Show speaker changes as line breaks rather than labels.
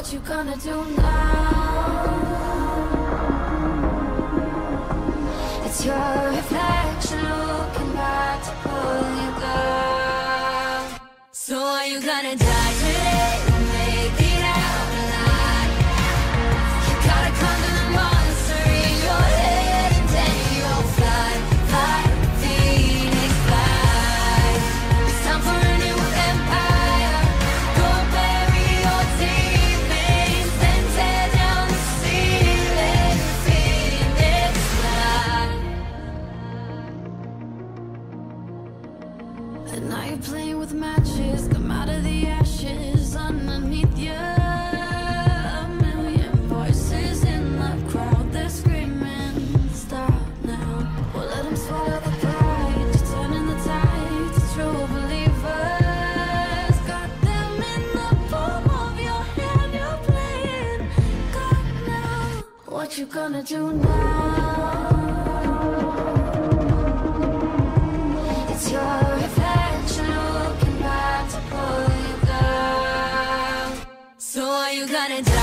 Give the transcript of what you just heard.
What you gonna do now? It's your reflection looking back to pull you down. So are you gonna die today or make it out alive? You gotta conquer the monster in your head, and then you'll fly, fly, Phoenix fly. It's time for a new empire. Go bury your demons, then tear down the ceiling, Phoenix fly. And now you're playing with matches, come out of the ashes underneath you. A million voices in the crowd, they're screaming, stop now. Well, let them swallow the pride, you're turning the tide to true believers. Got them in the palm of your hand, you're playing God now. What you gonna do now? It's your reflection looking back to pull you down. So are you gonna die?